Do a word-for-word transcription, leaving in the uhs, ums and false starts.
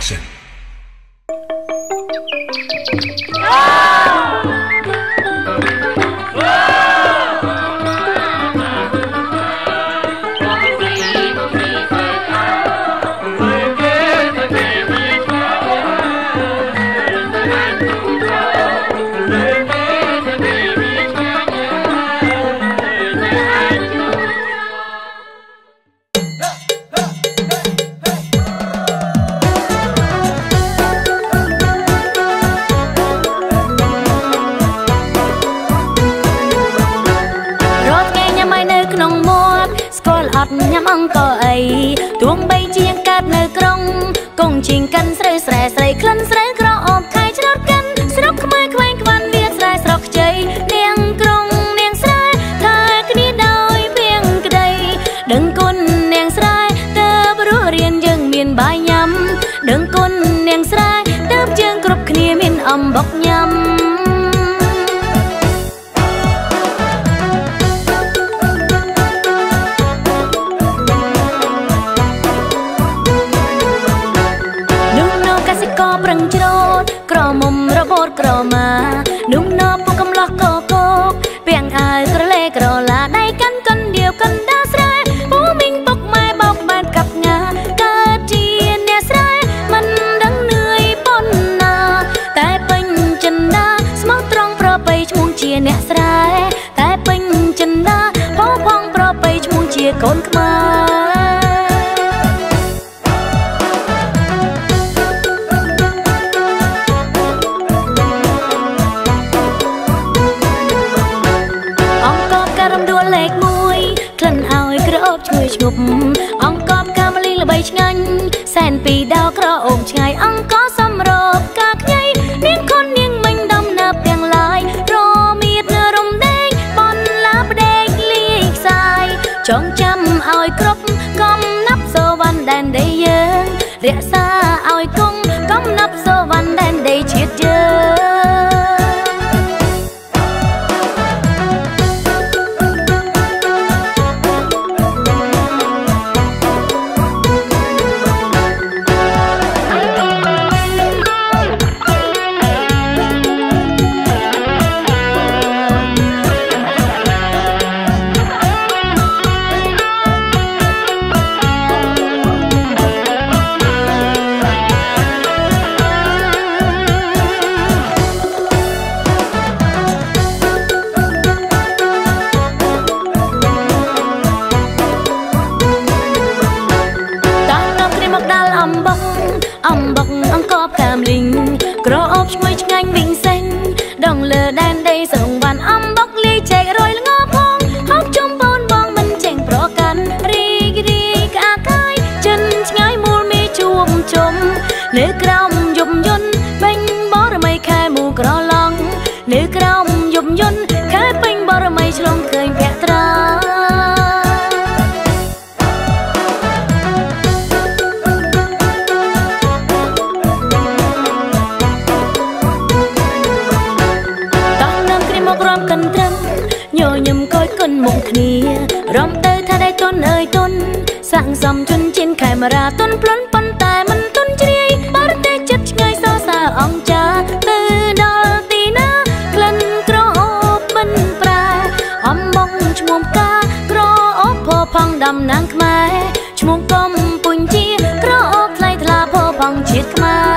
Action. ញ៉ាំអង្គអីទួងបីជាងកើតនៅក្រុងកងជាងកាន់ស្រូវស្រែស្រីក្លិនស្រូវក្រអូបខែច្រត់កាន់ស្រុកខ្មែរខ្វែងខ្វាន់វាស្រែស្រុកខ្ចីនាងក្រុងនាងស្រែថាគ្នាដោយភៀងក្តីដឹងគុណនាងស្រែតើព្រោះរៀនយើងមានបាយញ៉ាំដឹងគុណនាងស្រែតើយើងគ្រប់គ្នាមានអំបុកញ៉ាំប្រឹងច្រូតក្រមុំរបូតក្រមានុំណបពុកកំឡោះកកោកពាំងអាវក្រលេក្រឡាដៃកាន់កណ្ដៀវកណ្ដាស្រែពូមីងពុកម៉ែបោកបានកាប់ងាកើតជាអ្នកស្រែមិនដឹងនឿយប៉ុណ្ណាតែពេញចិនដាស្មោះត្រង់ប្របីឈ្មោះជាអ្នកស្រែតែពេញចិនដាផោផងប្របីឈ្មោះជាកូនខ្មែរលេខមួយក្លិនឲ្យក្រអូបឈ្ងុយឈ្ងប់អង្គបកាមលីល្បីឆ្ងាញ់សែនពីដៅក្រអូបឆ្ងាយអង្គសំរោបកាខ្ញៃនាងខុននាងមិញដំណើបទាំងឡាយរមៀតរំដេងបនឡាផ្ដេកលីខ្សាយចងចាំឲ្យគ្រប់កំណាប់សវណ្ណដែនដីយើងរក្សាឲ្យគង់កំណាប់សវណ្ណដែនដីជាតិយើងអំបុកអង្គបកាមលីងក្រអូបឈ្ងុយឆ្ងាញ់វិញសេងដងលើដែនដីសរងវ៉ាន់អំបុកលាយចែករយល្ងផងហូបជុំបូនបងមិនចេញប្រកាន់រីករាយក្អាកាយចិនឆ្ងាយមូលមេជួមជុំលើក្រោមយំយន់ពេញបរមីខែមូក្រឡងលើក្រោមយំយន់ខែពេញបរមីឆ្លងឃើញភក្ត្រាកិនត្រឹមញញឹមកយគុណមុខគ្នារំទៅថាដៃទុនអើយទុនសាក់សំជន់ជានខេមរាទុនប្លន់ប៉ុន្តែមិនទុនជ្រាយបរទេសចិត្តឆ្ងាយសរសើរអង្គចាទៅដល់ទីណាក្លិនក្រអូបមិនប្រែអំមកឈ្មោះផ្កាក្រអូបផោផងដំណាងខ្មែរឈ្មោះកំពុញជាក្រអូបថ្លៃថ្លាផោផងជាតិខ្មែរ